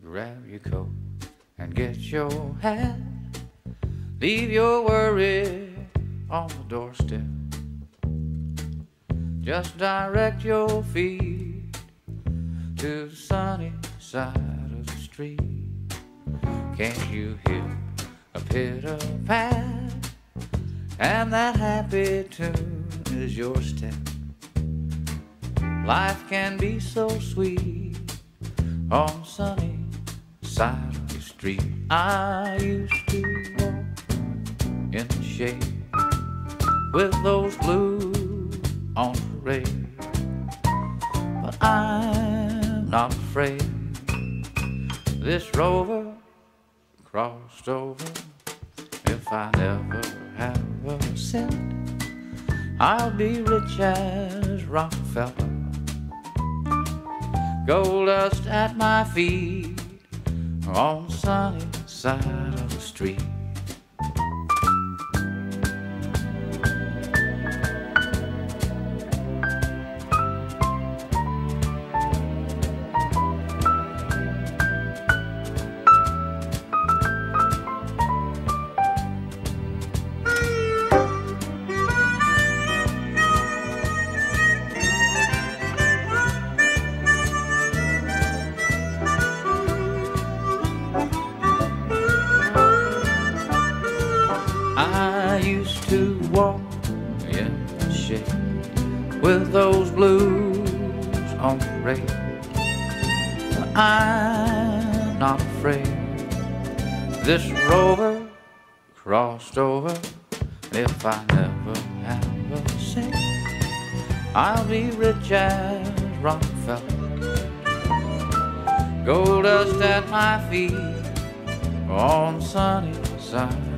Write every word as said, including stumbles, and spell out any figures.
grab your coat and get your hat. Leave your worry on the doorstep. Just direct your feet to the sunny side of the street. Can't you hear a pitter-pat? And that happy tune is your step. Life can be so sweet on the sunny side of the street. I used to walk in the shade with those blues on parade, but I'm not afraid. This rover crossed over. If I never have a cent, I'll be rich as Rockefeller. Gold dust at my feet on the sunny side of the street. I used to walk in the shade with those blues on parade, but I'm not afraid. This rover crossed over. If I never have a cent, I'll be rich as Rockefeller. Gold dust at my feet on the sunny side